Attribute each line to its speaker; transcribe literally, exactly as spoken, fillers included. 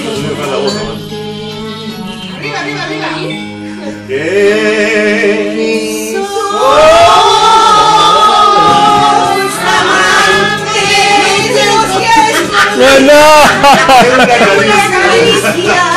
Speaker 1: Arriba, arriba, arriba.
Speaker 2: Que
Speaker 1: somos amantes de los cielos.
Speaker 3: ¡Bueno!
Speaker 1: Una caricia.